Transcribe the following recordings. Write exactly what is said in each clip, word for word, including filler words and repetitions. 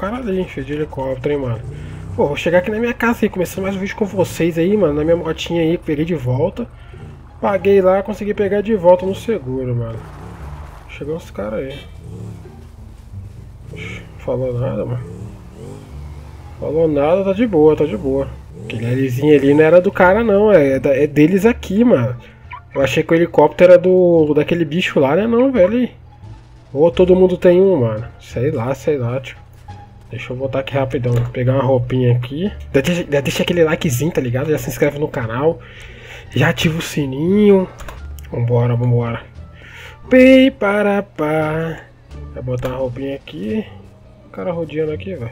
cara ali, filho, de helicóptero, hein, mano. Pô, vou chegar aqui na minha casa aí, começando mais um vídeo com vocês aí, mano. Na minha motinha aí, que peguei de volta. Paguei lá, consegui pegar de volta no seguro, mano. Chegou os caras aí. Falou nada, mano. Falou nada, tá de boa, tá de boa. Aquele Lzinho ali não era do cara não, é, é deles aqui, mano. Eu achei que o helicóptero era do daquele bicho lá, né não, velho. Ou todo mundo tem um, mano. Sei lá, sei lá, tio. Deixa eu voltar aqui rapidão, pegar uma roupinha aqui. Já deixa, já deixa aquele likezinho, tá ligado? Já se inscreve no canal. Já ativa o sininho. Vambora, vambora. Pei para pá. Vai botar uma roupinha aqui. O cara rodeando aqui, velho.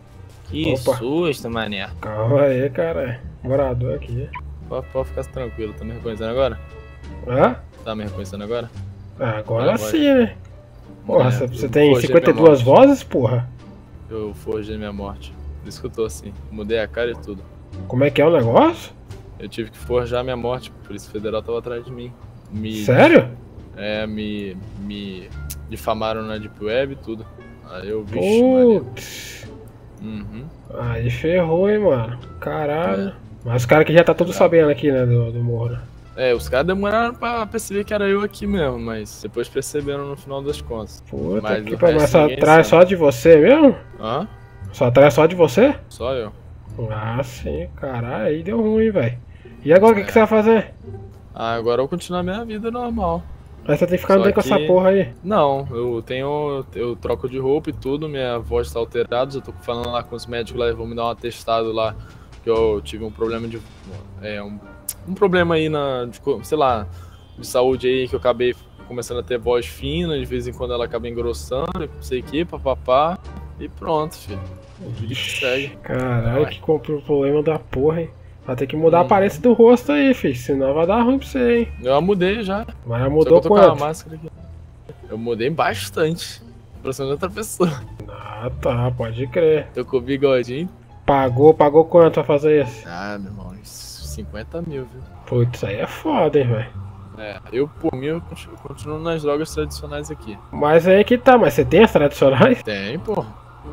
Que Opa. susto, mané. Calma aí, cara. Morador aqui. Pode, pode ficar tranquilo, tá me reconhecendo agora? Hã? Tá me reconhecendo agora? Ah, agora ah, sim, né? Porra, é, você tem cinquenta e duas vozes, porra? Eu forjei minha morte. Por isso que eu tô assim. Mudei a cara e tudo. Como é que é o negócio? Eu tive que forjar minha morte, por Polícia Federal tava atrás de mim. Me, Sério? É, me, me difamaram na Deep Web e tudo. Aí eu vi. Putz. Uhum. Aí ferrou, hein, mano. Caralho. É. Mas os caras que já tá tudo é. sabendo aqui, né, do, do morro, né? É, os caras demoraram pra perceber que era eu aqui mesmo, mas depois perceberam no final das contas. Puta mas que pariu, mas só atrás só de você mesmo? Hã? Só atrás só de você? Só eu. Ah, sim, caralho, aí deu ruim, velho. E agora o é. que, que você vai fazer? Ah, agora eu vou continuar minha vida normal. Mas você tem que ficar andando com essa porra aí? Não, eu tenho. Eu troco de roupa e tudo, minha voz tá alterada, eu tô falando lá com os médicos lá, vão me dar um atestado lá, que eu tive um problema de. É, um, um problema aí na. De, sei lá, de saúde aí, que eu acabei começando a ter voz fina, de vez em quando ela acaba engrossando, não sei o que, papapá, e pronto, filho. O vídeo segue. Caralho, que comprou o problema da porra, hein? Vai ter que mudar hum. a aparência do rosto aí, filho, senão vai dar ruim pra você, hein? Eu mudei já. Mas já mudou Só que eu tô quanto? com a máscara aqui. Eu mudei bastante. Parecendo outra pessoa. Ah, tá, pode crer. Tô com o bigodinho. Pagou, pagou quanto pra fazer isso? Ah, meu irmão, cinquenta mil, viu? Putz, isso aí é foda, hein, velho. É, eu por mim eu continuo nas drogas tradicionais aqui. Mas aí que tá, mas você tem as tradicionais? Tem, pô.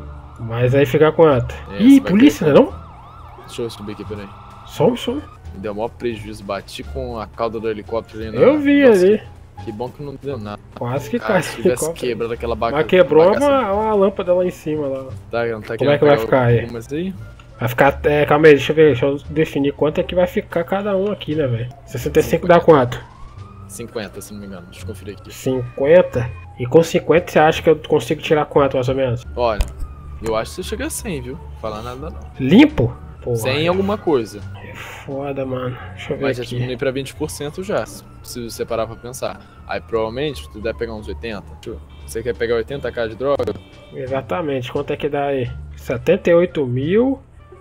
Mas aí fica quanto? É, Ih, polícia, não é não? Deixa eu subir aqui, peraí. Sobe, sobe. Me deu o maior prejuízo, bati com a cauda do helicóptero ainda. Eu vi Nossa, ali. Que bom que não deu nada. Quase que caiu. Se tivesse quebrado aquela bagaça. Mas quebrou uma, uma lâmpada lá em cima. Lá. Tá, não tá. Como é que vai ficar aí? aí? Vai ficar. É, calma aí, deixa eu ver. Deixa eu definir quanto é que vai ficar cada um aqui, né, velho? sessenta e cinco dá quanto? cinquenta, se não me engano. Deixa eu conferir aqui. cinquenta? E com cinquenta você acha que eu consigo tirar quanto, mais ou menos? Olha, eu acho que você chega a cem, viu? Falar nada não. Limpo? Porra. cem alguma coisa. É foda, mano. Deixa eu ver Mas aqui. já diminuí pra vinte por cento já, se você parar pra pensar. Aí provavelmente tu deve pegar uns oitenta. Você quer pegar oitenta k de droga? Exatamente. Quanto é que dá aí? setenta e oito mil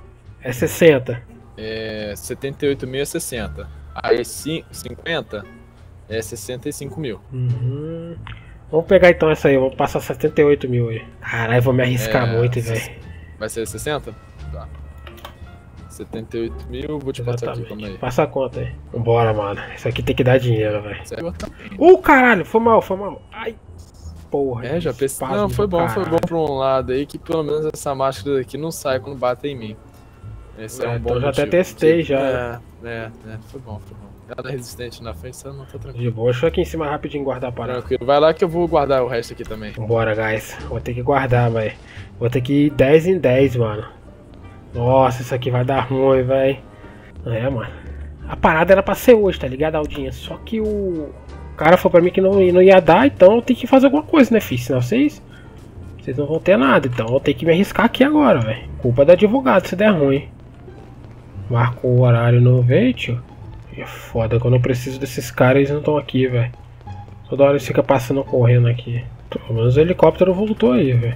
é sessenta. É, setenta e oito mil é sessenta. Aí cinquenta é sessenta e cinco mil. Uhum. Vamos pegar então essa aí, vamos passar setenta e oito mil aí. Caralho, vou me arriscar é, muito, velho. Vai ser sessenta? Tá. setenta e oito mil, vou te passar aqui, calma aí. Passa a conta aí. Vambora, mano. Isso aqui tem que dar dinheiro, velho. Uh, caralho, foi mal, foi mal. Ai, porra. É, já pensei. Não, foi bom, caralho. Foi bom pra um lado aí, que pelo menos essa máscara daqui não sai quando bate em mim. Esse é, é um bom então já motivo. até testei já. É, é, é, foi bom, foi bom. Ela é resistente na frente, você não tá tranquilo. De boa, deixa eu aqui em cima rapidinho guardar a parada. Tranquilo, vai lá que eu vou guardar o resto aqui também. Vambora, guys. Vou ter que guardar, velho. Vou ter que ir dez em dez, mano. Nossa, isso aqui vai dar ruim, velho. É, mano. A parada era pra ser hoje, tá ligado, Aldinha? Só que o cara falou pra mim que não, não ia dar, então eu tenho que fazer alguma coisa, né, filho? Senão vocês... Vocês não vão ter nada, então eu tenho que me arriscar aqui agora, velho. Culpa do advogado se der ruim. Marcou o horário, não veio, tio. É foda, quando eu preciso desses caras, eles não estão aqui, velho. Toda hora eles ficam passando correndo aqui. Pelo menos o helicóptero voltou aí, velho.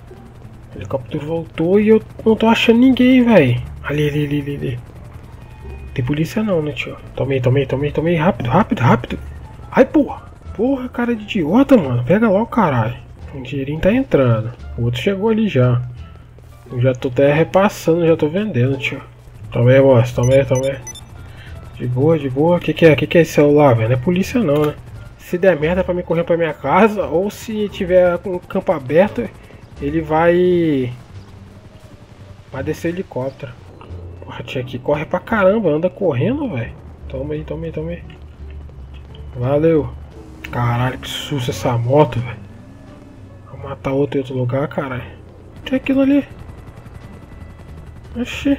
O helicóptero voltou e eu não tô achando ninguém, velho. Ali, ali, ali, ali, ali. Tem polícia não, né, tio? Tomei, tomei, tomei, tomei. Rápido, rápido, rápido. Ai, porra. Porra, cara de idiota, mano. Pega logo, caralho. O dinheirinho tá entrando. O outro chegou ali já. Eu já tô até repassando, já tô vendendo, tio. Tomei, boss. Tomei, tomei. De boa, de boa. O que que é? O que que é esse celular, velho? Não é polícia não, né? Se der merda pra me correr pra minha casa, ou se tiver com o campo aberto, ele vai Vai descer helicóptero. Porra, tia aqui corre pra caramba, anda correndo, velho. Toma aí, toma aí, toma aí. Valeu. Caralho, que susto essa moto, velho. Vou matar outro em outro lugar, caralho. O que é aquilo ali? Oxi.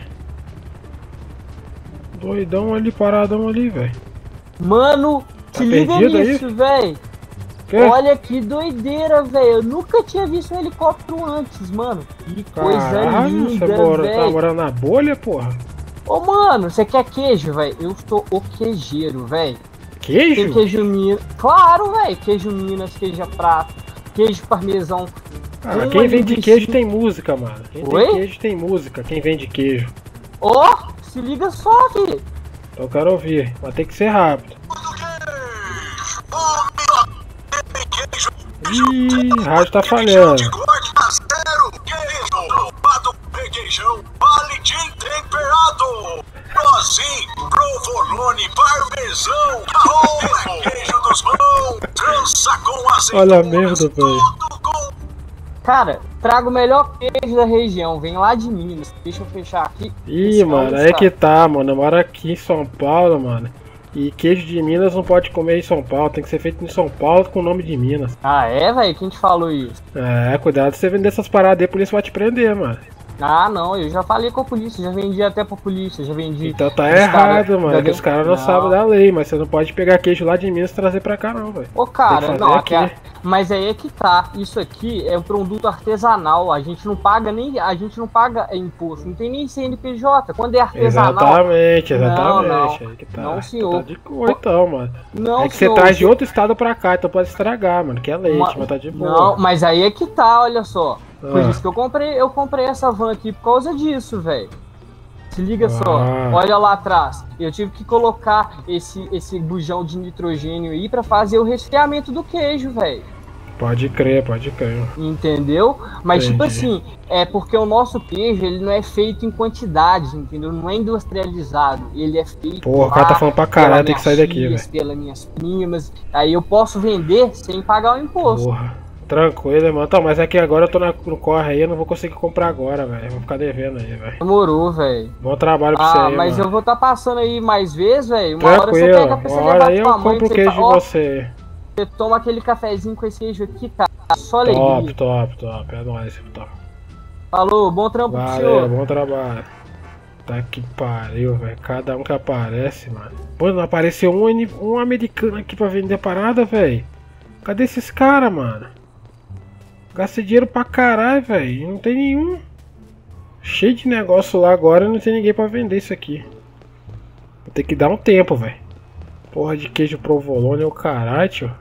Doidão ali, paradão ali, velho. Mano, Tá se liga perdido aí? nisso, velho. Olha que doideira, velho. Eu nunca tinha visto um helicóptero antes, mano. Que coisa Caralho, linda, você mora, tá velho. morando na bolha, porra? Ô, mano, você quer queijo, velho? Eu estou o queijeiro, velho. Queijo? Tem queijo Minas. Claro, velho. Queijo Minas, queijo prato, queijo parmesão. Ah, Um quem vende linguicinho. queijo tem música, mano. Quem Oi? tem queijo tem música. Quem vende queijo. Ó, se liga só, filho. Então eu quero ouvir. Vai ter que ser rápido. Ih, o rádio tá falhando. Olha a merda, velho. Cara, trago o melhor queijo da região. Vem lá de Minas. Deixa eu fechar aqui. Ih, Esse mano, homem aí está- que tá, mano. Eu moro aqui em São Paulo, mano. E queijo de Minas não pode comer em São Paulo. Tem que ser feito em São Paulo com o nome de Minas. Ah, é, velho? Quem te falou isso? É, cuidado se você vender essas paradas aí, a polícia vai te prender, mano. Ah, não, eu já falei com a polícia, já vendi até pra polícia, já vendi. Então tá Os errado, cara- mano. É que os caras não, sabem da lei, mas você não pode pegar queijo lá de Minas e trazer pra cá, não, velho. Ô, Tem cara, que fazer não, aqui. aqui, mas aí é que tá. Isso aqui é um produto artesanal. A gente não paga nem. A gente não paga imposto, não tem nem C N P J. Quando é artesanal. Exatamente, exatamente. Não, não. Aí que tá. Não, Então senhor. tá de boa, então, mano. Não, é que senhor, você traz de você- outro estado pra cá, então pode estragar, mano. Que é leite, Uma- mas tá de boa. Não, mas aí é que tá, olha só. Por Ah. isso que eu comprei, eu comprei essa van aqui por causa disso, velho. Se liga só, Ah. olha lá atrás. Eu tive que colocar esse, esse bujão de nitrogênio aí pra fazer o resfriamento do queijo, velho. Pode crer, pode crer. Entendeu? Mas tipo Entendi. assim, é porque o nosso queijo ele não é feito em quantidade, entendeu? Não é industrializado. Ele é feito. Porra, o cara tá lá falando pra pelas caralho, tem que minhas sair daqui, tias, velho. pelas minhas primas. Aí eu posso vender sem pagar o imposto. Porra. Tranquilo, irmão. Então, mas é que agora eu tô na- no corre aí, eu não vou conseguir comprar agora, velho. Vou ficar devendo aí, velho. Demorou, velho. Bom trabalho pra você Ah, aí, mas mano. eu vou estar passando aí mais vezes, velho. Uma hora você Tranquilo. pega pra você Uma hora levar aí eu pra tua mãe. compro o Você, queijo fa- de ó, você. você toma aquele cafezinho com esse queijo aqui, cara. Só Top, alegria. top, top. É nóis, top. Falou, bom trampo pro Valeu, senhor. bom trabalho. Tá que pariu, velho. Cada um que aparece, mano. Pô, não apareceu um, ani- um americano aqui pra vender parada, velho. Cadê esses caras, mano? Gastei dinheiro pra caralho, velho. Não tem nenhum. Cheio de negócio lá agora, não tem ninguém pra vender isso aqui. Vou ter que dar um tempo, velho. Porra de queijo provolone é o caralho, tio.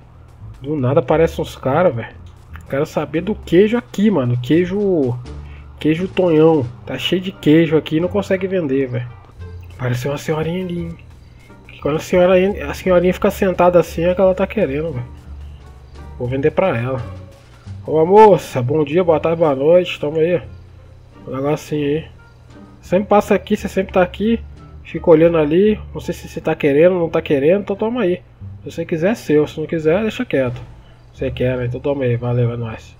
Do nada aparecem uns caras, velho. Quero saber do queijo aqui, mano. Queijo. Queijo Tonhão. Tá cheio de queijo aqui e não consegue vender, velho. Pareceu uma senhorinha ali, hein? Quando a, senhora, a senhorinha fica sentada assim é que ela tá querendo, velho. Vou vender pra ela. Ô moça, bom dia, boa tarde, boa noite. Toma aí. Um negocinho aí. Sempre passa aqui, você sempre tá aqui. Fica olhando ali. Não sei se você tá querendo ou não tá querendo, então toma aí. Se você quiser é seu, se não quiser, deixa quieto. Você quer, né? Então toma aí, valeu, é nóis.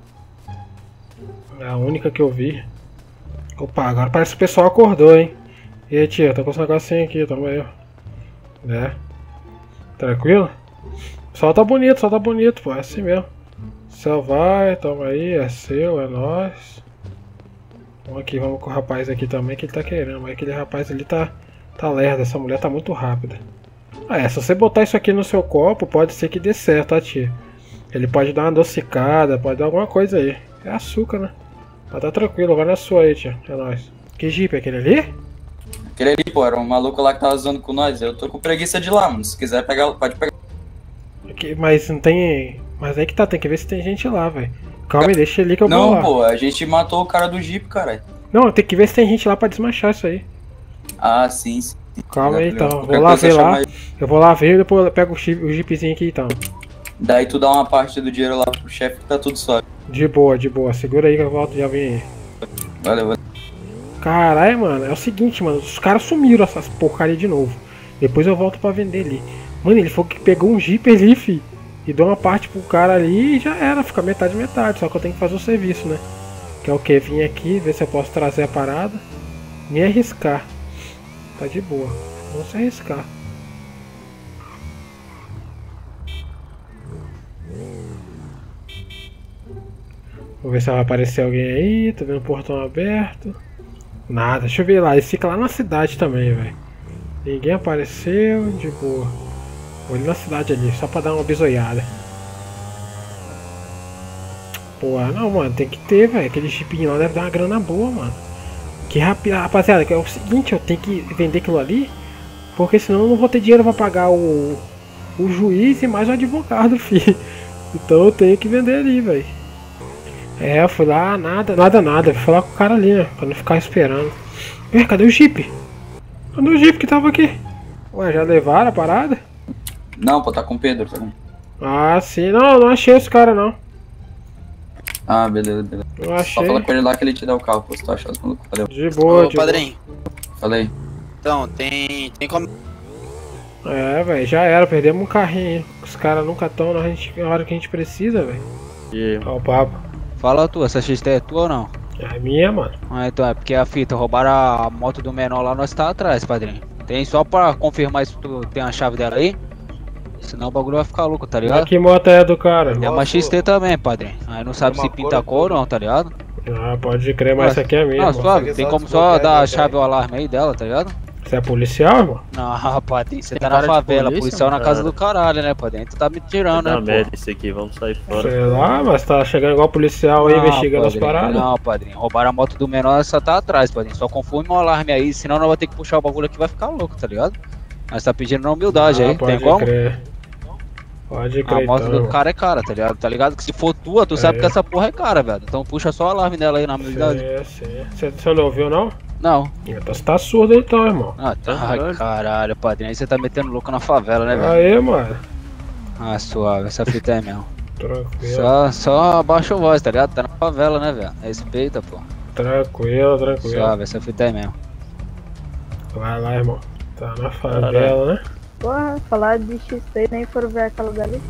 É a única que eu vi. Opa, agora parece que o pessoal acordou, hein? E aí, tia, tô com esse negocinho aqui, toma aí. É. Tranquilo? O sol tá bonito, o sol tá bonito, pô, é assim mesmo. O céu vai, toma aí, é seu, é nóis. Vamos aqui, vamos com o rapaz aqui também que ele tá querendo, mas aquele rapaz ali tá, tá lerdo, essa mulher tá muito rápida. Ah, é, se você botar isso aqui no seu copo, pode ser que dê certo, tá, tia? Ele pode dar uma adocicada, pode dar alguma coisa aí. É açúcar, né? Mas tá tranquilo, vai na sua aí, tia, é nóis. Que Jeep, é aquele ali? Aquele ali, pô, era um maluco lá que tava zoando com nós. Eu tô com preguiça de ir lá, mano. Se quiser pegar, pode pegar. Que- mas não tem... Mas aí que tá, tem que ver se tem gente lá, velho. Calma aí, deixa ali que eu vou Não, lá. pô, a gente matou o cara do Jeep, caralho. Não, tem que ver se tem gente lá pra desmanchar isso aí. Ah, sim, sim. Calma aí, então. Qualquer Vou lá coisa ver eu lá. chamo aí. Eu vou lá ver e depois eu pego o, jeep, o jeepzinho aqui, então. Daí tu dá uma parte do dinheiro lá pro chefe que tá tudo suave. De boa, de boa. Segura aí que eu volto e já vem aí. Valeu, valeu. Caralho, mano. É o seguinte, mano. Os caras sumiram essas porcaria de novo. Depois eu volto pra vender ali. Mano, ele falou que pegou um jeep ali, fi. E deu uma parte pro cara ali e já era. Fica metade, metade. Só que eu tenho que fazer o serviço, né? Que é o que? Vim aqui, ver se eu posso trazer a parada. Nem arriscar. Tá de boa. Vamos se arriscar. Vou ver se vai aparecer alguém aí. Tô vendo o portão aberto. Nada, deixa eu ver lá. Ele fica lá na cidade também, velho. Ninguém apareceu, de boa. Vou ali na cidade ali, só pra dar uma bisoiada. Pô, não, mano, tem que ter, velho. Aquele chipinho lá deve dar uma grana boa, mano. Que rápido, rapaziada, que é o seguinte, eu tenho que vender aquilo ali. Porque senão eu não vou ter dinheiro pra pagar o, o juiz e mais o advogado, filho. Então eu tenho que vender ali, velho. É, eu fui lá, nada, nada, nada. Fui falar com o cara ali, né? Pra não ficar esperando. Ué, cadê o Jeep? Cadê o Jeep que tava aqui? Ué, já levaram a parada? Não, pô, tá com o Pedro, tá bom? Ah, sim. Não, não achei esse cara, não. Ah, beleza, beleza. Não achei. Só fala com ele lá que ele te dá o carro, pô, se tu achar os malucos. Valeu. De boa, Ô, de padrinho. Falei. Então, tem, tem como... boa. É, velho, já era. Perdemos um carrinho. Os caras nunca estão na, gente- na hora que a gente precisa, velho. E Olha o papo. Fala tu, essa X T é tua ou não? É minha, mano. Ah, então é porque a fita, roubaram a moto do menor lá, nós tá atrás, padrinho. Tem só pra confirmar se tu tem a chave dela aí. Senão o bagulho vai ficar louco, tá Mas ligado? que moto é do cara? É uma X T também, padrinho. Aí não sabe se pinta a cor ou não, tá ligado? Ah, pode crer, mas essa aqui é minha, Não, irmão. suave, tem como só dar a chave ou alarme aí dela, tá ligado? Você é policial, irmão? Não, padrinho, você Tem tá na cara de favela, polícia, policial na cara? casa do caralho, né, padrinho? Tu tá me tirando, na né, merda pô? isso aqui, vamos sair fora. Sei lá, mas tá chegando igual policial aí, Não, investigando as padrinho, paradas. Não, padrinho, roubaram a moto do menor, só tá atrás, padrinho. Só confunde um alarme aí, senão nós vamos ter que puxar o bagulho aqui, vai ficar louco, tá ligado? Nós tá pedindo na humildade Ah, aí, pode tem como? crer. Pode crer, A moto então, do irmão. cara é cara, tá ligado? Tá ligado que se for tua, tu sabe É. que essa porra é cara, velho. Então puxa só o alarme dela aí na humildade. Sim, sim. Você, você não ouviu, não? Não. Então você tá surdo então, irmão. Ah, tá. Caralho. Ai, caralho, padrinho. Aí você tá metendo louco na favela, né, velho? Aí, mano. Ah, suave, essa fita é mesmo. Tranquilo, Só, só abaixa o voz, tá ligado? Tá na favela, né, velho? Respeita, pô. tranquilo, tranquilo. Suave, essa fita é mesmo. Vai lá, irmão. Tá na favela, né? Porra, falar de X T nem foram ver aquela dali.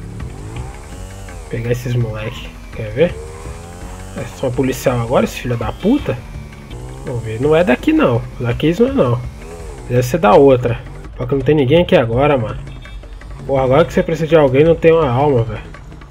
Pegar esses moleque. Quer ver? Eles são policial agora, esse filho da puta? Vamos ver. Não é daqui não. Daqui isso não é não. Deve ser da outra. Porque não tem ninguém aqui agora, mano. Porra, agora que você precisa de alguém, não tem uma alma, velho.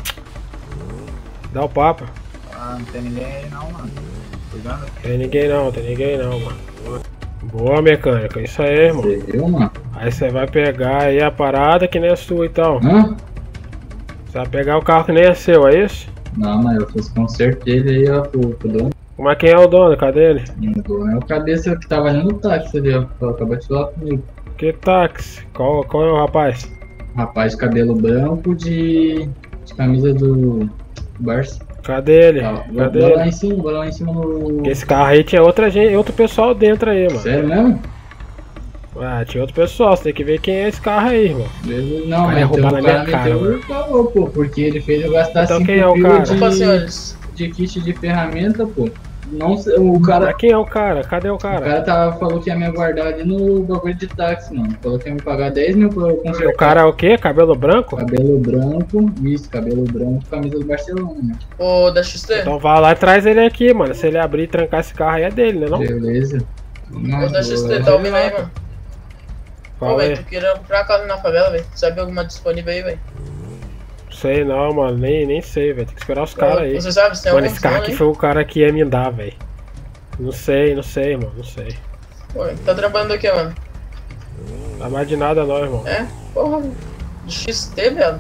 Dá o papo. Ah, não tem ninguém aí não, mano. Cuidado. Tem ninguém não, tem ninguém não, mano. Boa, mecânica. Isso aí, irmão. Eu, mano? Aí você vai pegar aí a parada que nem a sua, então. Hã? Você vai pegar o carro que nem é seu, é isso? Não, mas eu fiz conserto dele aí, ó, pro, pro dono. Como é que é o dono? Cadê ele? O dono é o cabeça que tava ali no táxi ali, ó. Acabou de falar comigo. Que táxi? Qual, qual é o rapaz? Rapaz de cabelo branco de, de camisa do Barça. Cadê ele? Tá, vou, Cadê vou lá ele? em cima, vou lá em cima no. Esse carro aí tinha outra gente, outro pessoal dentro aí, mano. Sério mesmo? Ah, tinha outro pessoal, você tem que ver quem é esse carro aí, irmão. Beleza. Não, Cara, é mas roubar então na o minha cara cara, meteu mano. o caô, pô, porque ele fez eu gastar Então cinco quem é o pila cara? de, Opa, senhores. de kit de ferramenta, pô. Não sei, o cara. Mas quem é o cara? Cadê o O cara? cara tava, falou que ia me aguardar ali no bagulho de táxi, mano. Falou que ia me pagar dez mil pra eu consertar. O cara é o quê? Cabelo branco? Cabelo branco, isso, cabelo branco, camisa do Barcelona, né? Ô, da X T. Então vai lá e traz ele aqui, mano. Se ele abrir e trancar esse carro aí é dele, né não? Beleza. Ô, da X T, tá ouvindo aí, mano? Ô, Fala velho, aí. tu queria comprar casa na favela, velho. Sabe alguma disponível aí, velho? Sei não, mano. Nem, nem sei, velho. Tem que esperar os caras aí. Você sabe se tem Mano, algum esse carro aqui foi o cara que ia me dar, velho. Não sei, não sei, irmão. Não sei. Pô, tá trabalhando aqui, mano? Não dá mais de nada não, irmão. É? Porra, de X T, velho.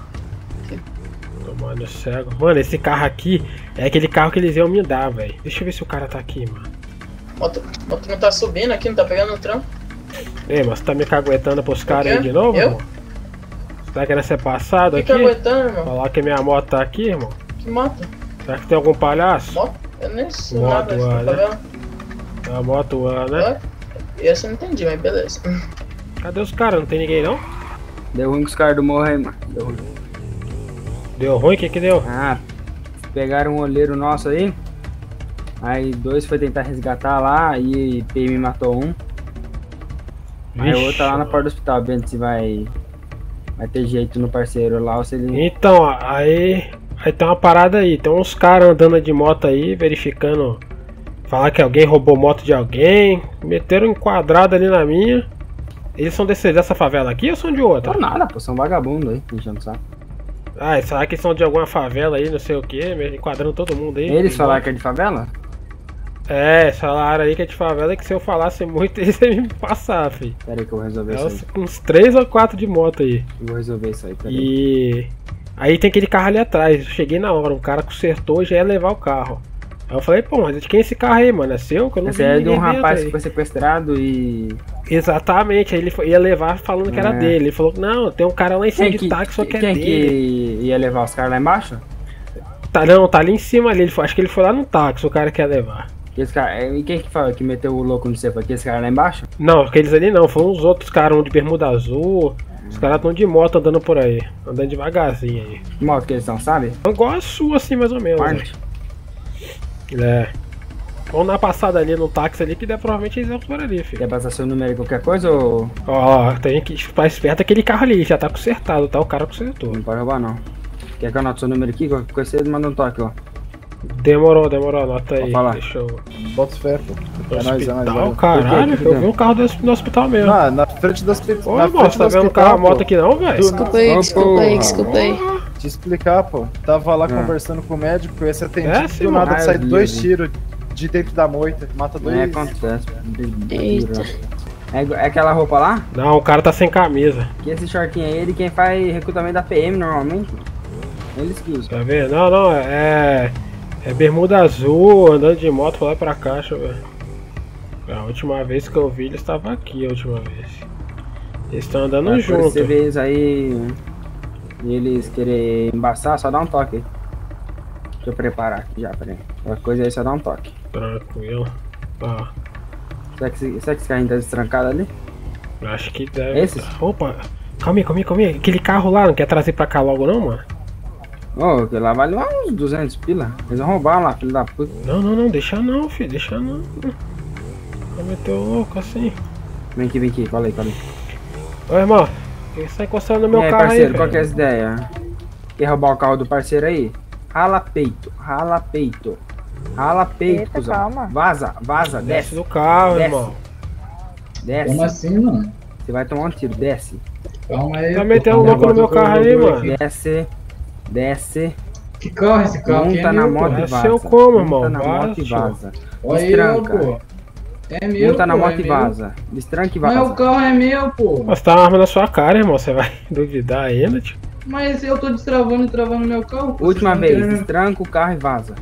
Tomando cego. Mano, esse carro aqui é aquele carro que eles iam me dar, velho. Deixa eu ver se o cara tá aqui, mano. Moto, moto não tá subindo aqui, não tá pegando no trampo. Ei, mas você tá me caguetando pros caras quê? aí de novo, Eu? irmão? Você tá querendo ser passado Fica aqui? aguentando, irmão. Falar que minha moto tá aqui, irmão? Que moto? Será que tem algum palhaço? Moto? Eu nem sei Moto, nada, isso ah, tá né? favela. É uma moto, ah, né? Ué? Esse eu não entendi, mas beleza. Cadê os caras? Não tem ninguém não? Deu ruim com os caras do morro aí, mano. Deu ruim. Deu ruim? O que que deu? Ah, pegaram um olheiro nosso aí. Aí dois foi tentar resgatar lá e P M matou um. Aí o outro tá lá na porta do hospital, vendo se vai, vai ter jeito no parceiro lá ou se ele. Então, aí... Aí tem uma parada aí, tem uns caras andando de moto aí, verificando. Falar que alguém roubou moto de alguém. Meteram um enquadrado ali na minha. Eles são desse, dessa favela aqui ou são de outra? Não, nada, pô, são vagabundos aí, enchendo o saco. Ah, e será que eles são de alguma favela aí, não sei o que, enquadrando todo mundo aí? Eles falaram que é de favela? É, falaram aí que é de favela e que se eu falasse muito eles iam me passar, filho. Pera aí que eu vou resolver É isso uns, aí. uns três ou quatro de moto aí. Eu vou resolver isso aí, pera aí. E aí tem aquele carro ali atrás, eu cheguei na hora, um cara consertou e já ia levar o carro. Aí eu falei, pô, mas de quem é esse carro aí, mano? É seu? Que eu não Esse vi é de um ninguém dentro rapaz aí. que foi sequestrado e... Exatamente, aí ele foi- ia levar falando que era É. dele. Ele falou, não, tem um cara lá em cima Quem de que, táxi, só que é quem dele. que ia levar os caras lá embaixo? Tá, não, tá ali em cima ali, ele foi- acho que ele foi lá no táxi, o cara quer levar. Esse cara, e quem que falou que meteu o louco no C? Foi aquele cara lá embaixo? Não, aqueles ali não, foram uns outros caras, um de bermuda azul. Os caras estão de moto andando por aí, andando devagarzinho aí. Que moto que eles são, sabe? Igual a sua assim, mais ou menos. Forte. né? É. Vamos dar uma passada ali no táxi ali, que der, provavelmente eles vão por ali, filho. Quer passar seu número aí qualquer coisa ou... Ó, tem que ficar esperto aquele carro ali, já tá consertado, tá? O cara consertou. Não pode roubar não. Quer que eu anote seu número aqui? Qualquer coisa você manda um toque, ó. Demorou, demorou, anota aí. Pode falar. Deixa eu... Bota fé, pô. É nóis, é nóis. Hospital, valeu. caralho, Por quê? eu vi um carro desse no hospital mesmo. Ah, na frente do hospital. Ô, na moço, frente tá do vendo o hospital, carro, a moto pô. aqui não, velho? Desculpa aí, Ô, desculpa aí, porra. desculpa aí. Te explicar, pô. Tava lá Ah. conversando com o médico, eu ia ser atendido, É, sim, do nada mano. sai Ah, eu vi, dois eu vi. tiros de dentro da moita, mata dois. É, acontece. Eita. É, igual- é aquela roupa lá? Não, o cara tá sem camisa. Que esse shortinho aí, ele quem faz recrutamento da P M normalmente. Eles que usam. Tá vendo? Não, não, é. É bermuda azul, andando de moto pra lá e pra cá, deixa eu ver. A última vez que eu vi, eles estavam aqui a última vez. Eles estão andando Mas quando junto. você vê eles aí e eles querer embaçar, só dá um toque aí. Deixa eu preparar aqui já, peraí. Qualquer coisa aí, só dá um toque. Tranquilo. Ó, Será que, esse- será que esse carrinho tá destrancado ali? acho que deve. Esses? Opa! Calma aí, calma aí, calma aí. Aquele carro lá não quer trazer pra cá logo, não, mano? Ô, que lá vale uns duzentos pila. Eles vão roubar lá, filho da puta. Não, não, não, deixa não, filho, deixa não. Vai meter o louco assim. Vem aqui, vem aqui, cola aí, cola aí. Ô, irmão, quem sai encostando no meu e aí, carro parceiro, aí, qual que é velho? essa ideia? Quer roubar o carro do parceiro aí? Rala peito, rala peito. Rala peito, Eita, cuzão. calma. Vaza, vaza, Desce desce. do carro, Desce. irmão. Desce. Como assim, mano? Você vai tomar um tiro, desce. Calma aí. Tá pô, metendo calma louco no aí, meu eu tô- carro eu aí, tô mano. aqui. Desce. Desce. Que carro é esse carro? Aqui Monta é na meu, moto pô. e É vaza. seu como, Monta irmão? na Vaza, moto e tio. vaza. Olha eu, Destranca. pô. É meu, Monta na pô, moto é e meu. vaza. Destranca e Mas o vaza. carro é meu, pô. Você tá uma arma na sua cara, irmão. Você vai duvidar ainda, tio? Mas eu tô destravando e travando meu carro. pô. Última Vocês vez, tão querendo- destranca o carro e vaza.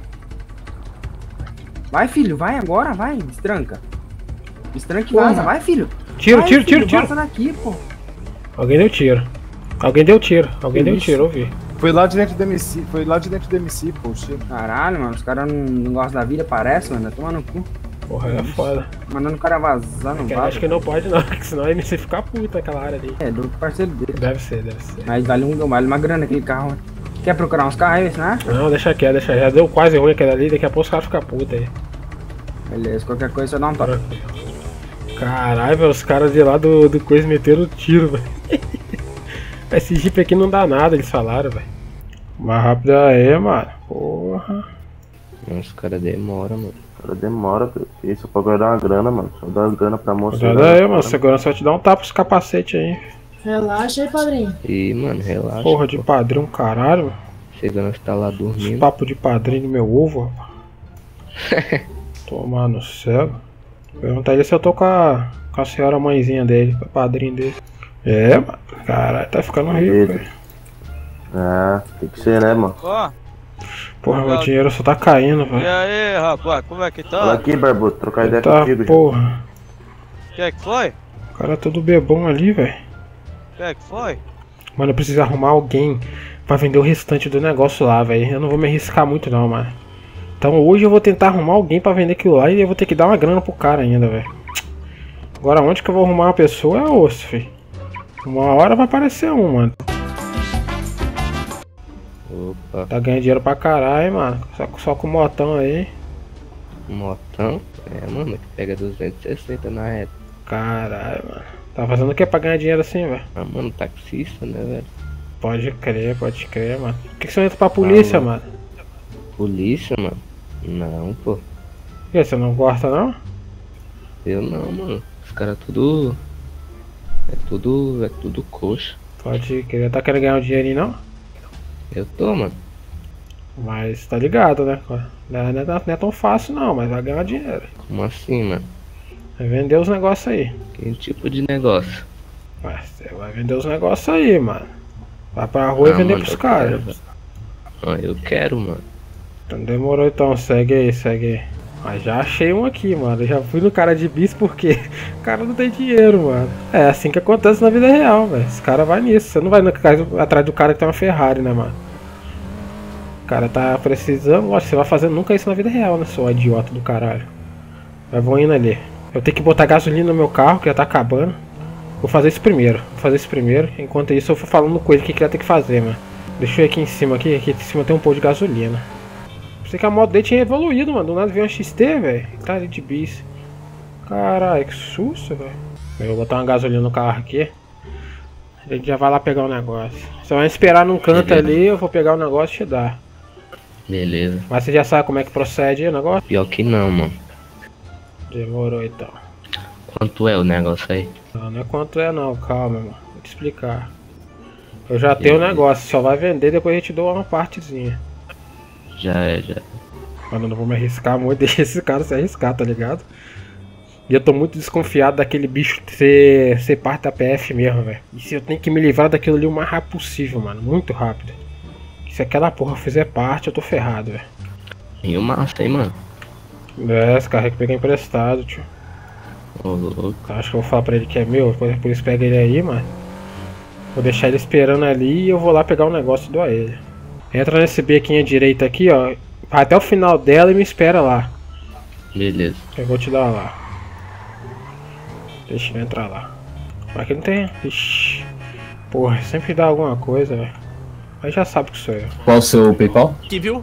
Vai, filho, vai agora, vai, destranca. Destranca e Porra. vaza, vai, filho. Tiro, Vai, tiro, filho, tiro, tiro. Vaza daqui, pô. Alguém deu tiro. Alguém deu tiro. Alguém Que deu isso? tiro, ouvi. Foi lá de dentro do M C, foi lá de dentro do M C, pô. tiro. Caralho, mano, os caras não, não gostam da vida, parece, mano. Toma no cu. Porra, é foda. Mandando o cara vazar, não Eu vaza. acho que não pode não, porque senão a M C fica puta naquela área ali. É, do parceiro dele. Deve ser, deve ser. Mas vale, um, vale uma grana aquele carro. Quer procurar uns carros aí, né? Não, deixa quieto, deixa quieto. Já deu quase ruim aquela ali, daqui a pouco os caras ficam puta aí. Beleza, qualquer coisa só dá um toque. Caralho, velho, os caras de lá do, do coisa meteram o tiro, velho. Esse jeep aqui não dá nada, eles falaram, velho. Mais rápido aí, mano. Porra. Os caras demoram, mano. Os caras demoram, isso pra guardar uma grana, mano. Só dá grana pra moça. Cuidado aí, mano. Segurança vai te dar um tapa nos capacete aí. Relaxa aí, padrinho. E, mano, relaxa. Porra de padrinho, caralho, mano. Chegando que tá lá Esse dormindo. papo de padrinho no meu ovo, rapaz. Tomar no céu. Perguntar ele se eu tô com a, com a senhora mãezinha dele, com o padrinho dele. É, mano. Caralho, tá ficando rico, velho. Ah, tem que ser, né, mano? Ó, Porra, meu dinheiro só tá caindo, e velho. aí, rapaz, como é que Olha tá? aqui, Barbudo, trocar ideia Tá, contigo. porra. O que é que foi? O cara é todo bebão ali, velho. O que é que foi? Mano, eu preciso arrumar alguém pra vender o restante do negócio lá, velho. Eu não vou me arriscar muito não, mano. Então hoje eu vou tentar arrumar alguém pra vender aquilo lá e eu vou ter que dar uma grana pro cara ainda, velho. Agora onde que eu vou arrumar uma pessoa é osso, filho. Uma hora vai aparecer um, mano. Opa, Tá ganhando dinheiro pra caralho, mano. Só, só com o motão aí. motão. É, mano, que pega duzentos e sessenta na reta. Caralho, mano. Tá fazendo o que pra ganhar dinheiro assim, velho? Ah, mano, taxista, né, velho? Pode crer, pode crer, mano. Por que, que você não entra pra polícia, Ah, mano? Polícia, mano? Não, pô. Por que você não gosta, não? Eu não, mano. Os caras tudo. É tudo. É tudo coxa. Pode crer. Tá querendo ganhar um dinheirinho, não? Eu tô, mano. Mas tá ligado, né? Não é, não é tão fácil, não, mas vai ganhar dinheiro. Como assim, mano? Vai vender os negócios aí. Que tipo de negócio? Mas você vai vender os negócios aí, mano. Vai pra rua Ah, e vender mano, pros eu caras. quero, velho. Ah, eu quero, mano. Então demorou então, segue aí, segue aí. Mas já achei um aqui, mano. Eu já fui no cara de bis porque o cara não tem dinheiro, mano. É assim que acontece na vida real, velho. Esse cara vai nisso. Você não vai no, atrás do cara que tem uma Ferrari, né, mano? O cara tá precisando. Lógico, você vai fazer nunca isso na vida real, né, seu idiota do caralho. Mas vou indo ali. Eu tenho que botar gasolina no meu carro, que já tá acabando. Vou fazer isso primeiro. Vou fazer isso primeiro. Enquanto isso, eu vou falando com ele o que, que ele vai ter que fazer, mano. Deixa eu ir aqui em cima, aqui. Aqui em cima tem um pôr de gasolina. Pensei que a moto dele tinha evoluído, mano. Do nada veio uma X T, velho. Tá ali de bis. Caralho, que susto, velho. Eu vou botar uma gasolina no carro aqui. A gente já vai lá pegar o negócio. Você vai esperar num canto Beleza. ali, eu vou pegar o negócio e te dar. Beleza. Mas você já sabe como é que procede aí o negócio? Pior que não, mano. Demorou então. Quanto é o negócio aí? Não, não é quanto é não, calma, mano. Vou te explicar. Eu já tenho o negócio, só vai vender, depois a gente dá uma partezinha. Já é, já. Mano, eu não vou me arriscar muito, deixa esse cara se arriscar, tá ligado? E eu tô muito desconfiado daquele bicho ser, ser parte da P F mesmo, velho. E se eu tenho que me livrar daquilo ali o mais rápido possível, mano. Muito rápido. Se aquela porra fizer parte, eu tô ferrado, velho. E o massa, hein, mano? É, esse carro que pegar emprestado, tio. Ô, louco. Acho que eu vou falar pra ele que é meu, depois por isso pega ele aí, mano. Vou deixar ele esperando ali e eu vou lá pegar o negócio e dou a ele. Entra nesse bequinho à direita aqui, ó. Vai até o final dela e me espera lá. Beleza. Eu vou te dar lá. Deixa eu entrar lá. Aqui não tem. Ixi. Porra, sempre dá alguma coisa, velho. Mas já sabe que sou eu. Qual o seu PayPal? Que viu?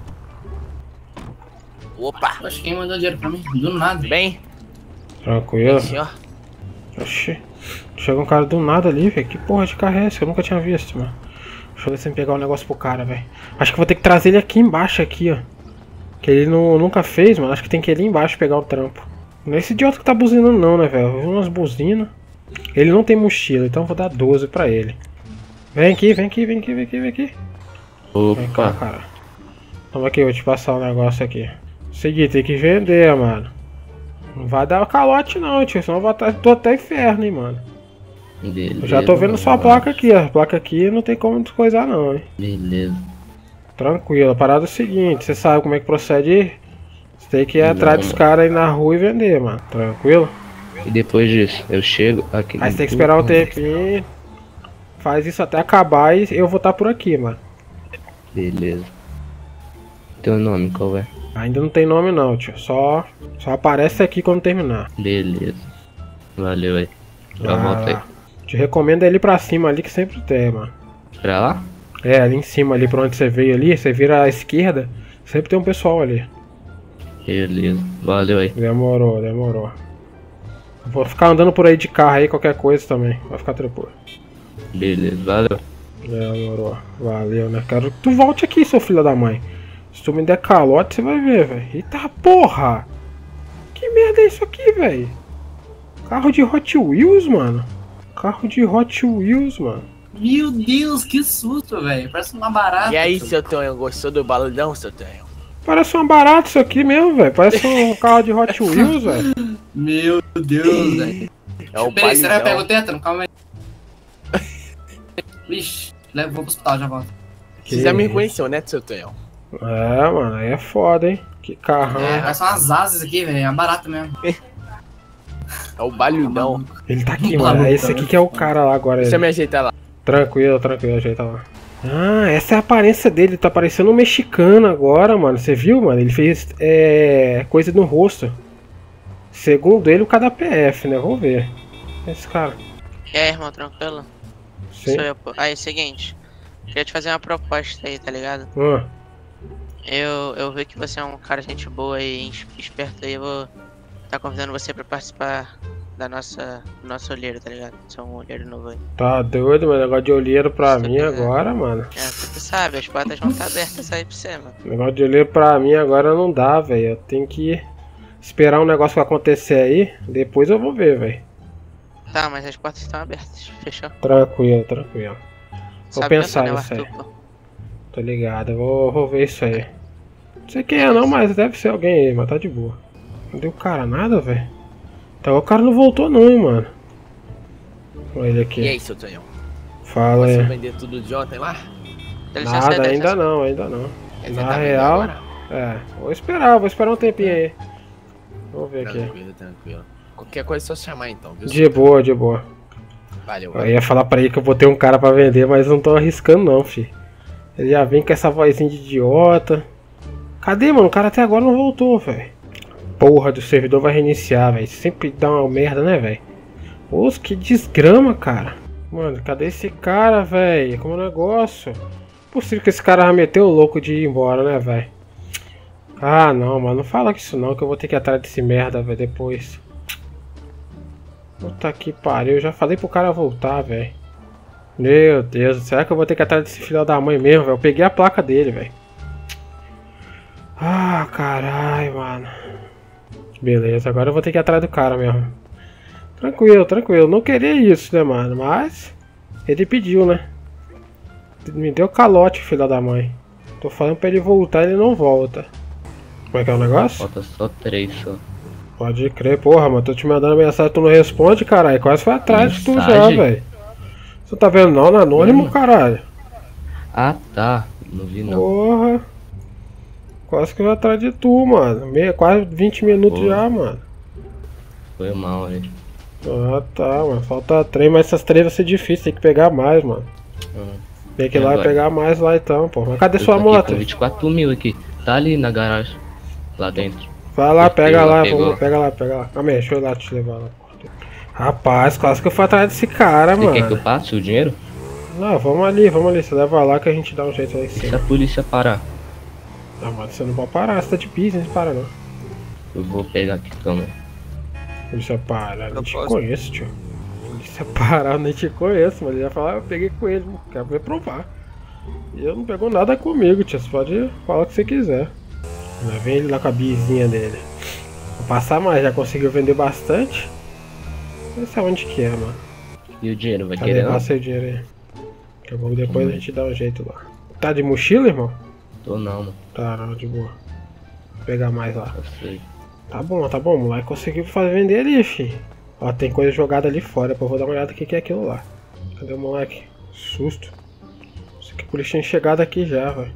Opa! Acho que quem mandou dinheiro pra mim? Do nada. Bem. Tranquilo. Senhor. Oxi. Chega um cara do nada ali, velho. Que porra de carro é esse? Eu nunca tinha visto, mano. Deixa eu ver se eu pegar um negócio pro cara, velho. Acho que vou ter que trazer ele aqui embaixo, aqui, ó. Que ele não, nunca fez, mano. Acho que tem que ir ali embaixo pegar o trampo. Não é esse idiota que tá buzinando não, né, velho? Eu vi umas buzinas. Ele não tem mochila, então eu vou dar doze pra ele. Vem aqui, vem aqui, vem aqui, vem aqui, vem aqui. Vem cá, Opa. cara. Toma aqui, eu vou te passar um negócio aqui. Seguinte, tem que vender, mano. Não vai dar calote não, tio. Senão eu vou até, tô até inferno, hein, mano. Beleza. Eu já tô vendo sua placa aqui, ó. A placa aqui não tem como descoisar não, hein. Beleza. Tranquilo, a parada é o seguinte, você sabe como é que procede aí? Você tem que ir Não, atrás dos mano. caras aí na rua e vender, mano. Tranquilo? E depois disso, eu chego aqui. Aí você tem que esperar um tempinho. Faz isso até acabar e eu vou estar por aqui, mano. Beleza. Teu nome, qual é? Ainda não tem nome não, tio. Só, só aparece aqui quando terminar. Beleza. Valeu aí. Já Vai volto aí. lá. Te recomendo ele pra cima ali que sempre tem, mano. Pra lá? É, ali em cima ali pra onde você veio ali, você vira à esquerda, sempre tem um pessoal ali. Beleza. Valeu aí. Demorou, demorou. Vou ficar andando por aí de carro aí, qualquer coisa também. Vai ficar tranquilo. Beleza, valeu. Demorou. Valeu, né? Quero que tu volte aqui, seu filho da mãe. Se tu me der calote, você vai ver, velho. Eita porra! Que merda é isso aqui, velho? Carro de Hot Wheels, mano. Carro de Hot Wheels, mano. Meu Deus, que susto, velho. Parece uma barata. E aí, seu Tonho, gostou do baludão, seu Tonho? Parece uma barata isso aqui mesmo, velho. Parece um carro de Hot Wheels, velho. Meu Deus, velho. É o Peraí, será que pega o baludão. tétano? Calma aí. Vixe, leva, vou pro hospital, já volto. Você já me reconheceu, né, seu Tonho? É, mano, aí é foda, hein? Que carrão. É, parece umas asas aqui, velho. É uma barata mesmo. É o baludão. Ele tá aqui, mano. Esse aqui que é o cara lá agora. Deixa eu Ele. me ajeitar lá. Tranquilo, tranquilo, ajeita lá. Ah, essa é a aparência dele. Tá parecendo um mexicano agora, mano. Você viu, mano? Ele fez é, coisa no rosto. Segundo ele, o cara da P F, né? Vamos ver. Esse cara. E aí, irmão, tranquilo? Sim. Sou eu, pô. Aí, seguinte. Queria te fazer uma proposta aí, tá ligado? Ah, Eu, eu vi que você é um cara gente boa e es- esperto aí. Eu vou tá convidando você pra participar da nossa, do nosso olheiro, tá ligado? São um olheiro novo aí. Tá doido, mano? Negócio de olheiro pra mim agora, mano. É, tu sabe, as portas vão estar abertas aí pra você, mano. Negócio de olheiro pra mim agora não dá, velho. Eu tenho que esperar um negócio que acontecer aí, depois eu vou ver, velho. Tá, mas as portas estão abertas, fechou? Tranquilo, tranquilo. Vou Sabe pensar que eu tô, né, nisso aí. Arthur, pô? Tô ligado, eu vou, vou ver isso aí. Não sei quem é não, mas deve ser alguém aí, mas tá de boa. Não deu cara nada, velho. Então o cara não voltou não, hein, mano. Olha ele aqui. E aí, seu Tonhão? Fala Você aí. vender tudo de ontem lá? Nada, ainda não, ainda não. Quer dizer, Na tá vendo real, agora? é, vou esperar, vou esperar um tempinho aí. Vamos ver aqui. Tranquilo, tranquilo. Qualquer coisa é só chamar então, viu? De boa, de boa. Valeu, Eu ia falar pra ele que eu botei um cara pra vender, mas não tô arriscando não, fi. Ele já vem com essa vozinha de idiota. Cadê, mano? O cara até agora não voltou, velho. Porra do servidor vai reiniciar, velho. Sempre dá uma merda, né, velho? Poxa, que desgrama, cara. Mano, cadê esse cara, velho? Como é o negócio? Possível que esse cara já meteu o louco de ir embora, né, velho? Ah, não, mano. Não fala isso não, que eu vou ter que ir atrás desse merda, velho, depois. Puta que pariu. Eu já falei pro cara voltar, velho. Meu Deus, será que eu vou ter que ir atrás desse filho da mãe mesmo, velho? Eu peguei a placa dele, velho. Ah, caralho, mano. Beleza, agora eu vou ter que ir atrás do cara mesmo. Tranquilo, tranquilo. Não queria isso, né, mano? Mas ele pediu, né? Me deu calote, filho da mãe. Tô falando pra ele voltar, ele não volta. Como é que é o negócio? Falta só três, só. Pode crer, porra, mano. Tô te mandando mensagem, tu não responde, caralho. Quase foi atrás de tu já, Mensagem? velho. Você tá vendo não? No anônimo, Hum. caralho. Ah, tá. Não vi não. Porra. Quase que eu atrás de tu, mano. Meia, quase vinte minutos Porra. já, mano. Foi mal, hein? Ah, tá, mano. Falta três, mas essas três vai ser difícil. Tem que pegar mais, mano. Ah. Tem que ir E lá e agora? pegar mais lá então, pô. Mas cadê Eu sua tô aqui moto? com vinte e quatro mil aqui. Tá ali na garagem. Lá dentro. Vai lá, pega Pegou, lá, pegou. vamos, pega lá, pega lá. Calma aí, deixa eu ir lá te levar lá. Rapaz, quase que eu fui atrás desse cara, Você mano. quer que eu passe o dinheiro? Não, vamos ali, vamos ali. Você leva lá que a gente dá um jeito aí em Se cima. a polícia parar, Não, mas você não pode parar, você tá de business, para não. eu vou pegar aqui câmera. Polícia parar, nem te Propósito. conheço, tio. Polícia parar, nem te conheço, mas ele já falou, eu peguei com ele, quero ver provar. E eu não pegou nada comigo, tio. Você pode falar o que você quiser. Já vem ele lá com a bizinha dele. Vou passar mais, já conseguiu vender bastante. Não sei onde que é, mano. E o dinheiro, vai Cadê? querer não? Passa aí o dinheiro aí. Daqui a pouco depois a gente dá um jeito lá. Tá de mochila, irmão? Tô não, mano. Tá, não, de boa. Vou pegar mais lá. Eu sei. Tá bom, tá bom, o moleque conseguiu fazer vender ali, fi. Ó, tem coisa jogada ali fora, pô, vou dar uma olhada o que que é aquilo lá. Cadê o moleque? Susto. Isso que a polícia tinha chegado aqui já, velho.